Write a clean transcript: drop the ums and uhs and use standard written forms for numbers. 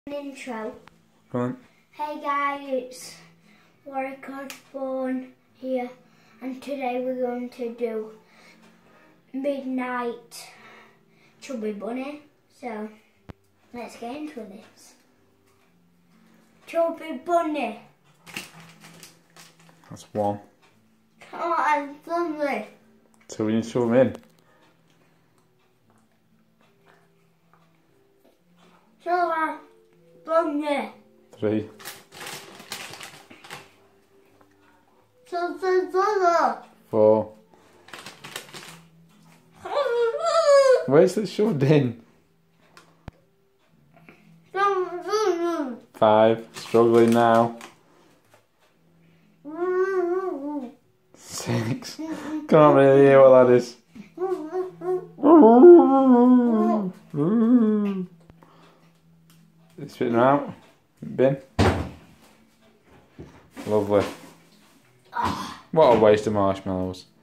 Intro. Go on. Hey guys, it's Warwick Osborne here, and today we're going to do Midnight Chubby Bunny. So let's get into this. Chubby Bunny. That's one. Oh, I've done this. So we need to shove them in. Chubby Bunny. 3. Chubby Bunny. 4. Where's it shoved in? 5. Struggling now. 6. Can't really hear what that is. Spitting them out. Bin. Lovely. What a waste of marshmallows.